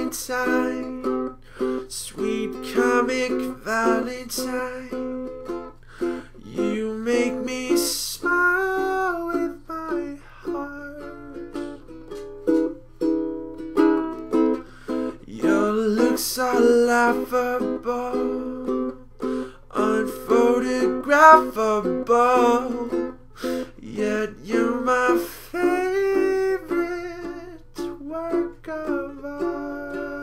Valentine, sweet comic Valentine. You make me smile with my heart. Your looks are laughable, unphotographable, yet you're my favorite work of art.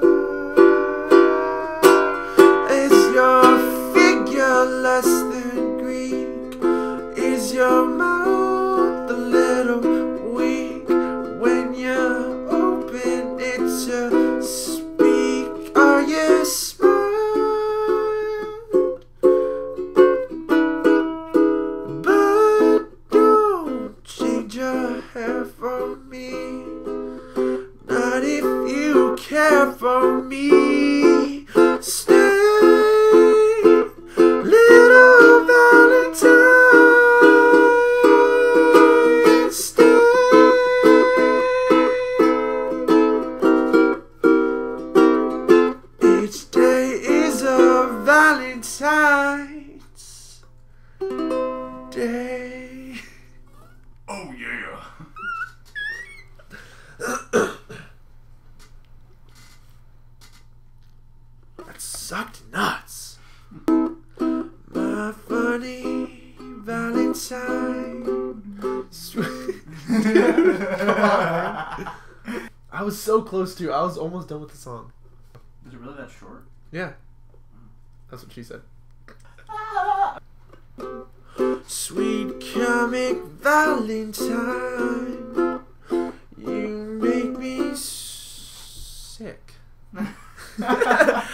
Is your figure less than Greek? Is your mouth a little weak when you open it to speak? Are you smart? But don't change your hair for me, not if you care for me. Stay, little Valentine, stay. Each day is a Valentine's Day. Oh yeah. That sucked nuts. My funny Valentine. I was so close to. I was almost done with the song. Is it really that short? Yeah. That's what she said. Sweet comic Valentine, you make me sick.